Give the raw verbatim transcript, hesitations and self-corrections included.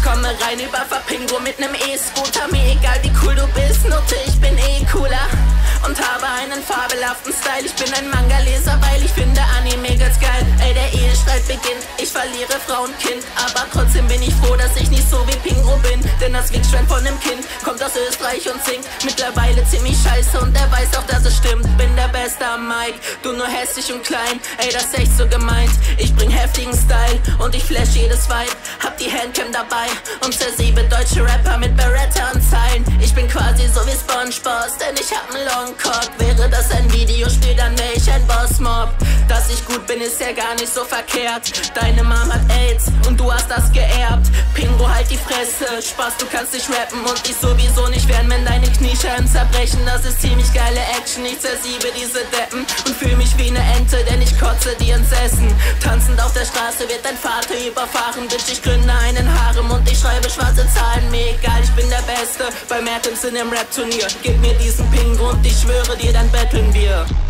Komme rein, überfahr Pingo mit nem E-Scooter. Mir egal wie cool du bist, Nutte, ich bin eh cooler und habe einen fabelhaften Style. Ich bin ein Manga-Leser, weil ich finde Anime ganz geil. Ey, der Ehestreit beginnt, ich verliere Frau und Kind, aber trotzdem bin ich froh, dass ich nicht so wie Pingo bin. Denn das Wichsschwein von nem Kind kommt aus Österreich und singt mittlerweile ziemlich scheiße und er weiß auch, dass es stimmt. Bin der Beste am Mic, du nur hässlich und klein. Ey, das ist echt so gemeint. Ich bring heftigen Style und ich flash jedes Vibe. Hab die Handcam dabei und zersiebe deutsche Rapper mit Beretta und Zeilen. Ich bin quasi so wie SpongeBob, denn ich hab einen Longcock. Wäre das ein Videospiel, dann wär ich ein Bossmob. Dass ich gut bin, ist ja gar nicht so verkehrt. Deine Mom hat AIDS und du hast das geerbt. Pingo, halt die Fresse, Spaß, du kannst nicht rappen und ich sowieso nicht werden, wenn deine Kniescheiben zerbrechen. Das ist ziemlich geile Action, ich zersiebe diese Deppen und fühl mich wie ne Ente, denn ich kotze dir ins Essen. Tanzend auf der Straße wird dein Vater überfahren. Bitch, ich gründe einen Harem und ich schreibe schwarze Zahlen. Mir egal, ich bin der Beste bei Mertens in dem Rap-Turnier. Gib mir diesen Pingo und ich schwöre dir, dann betteln wir.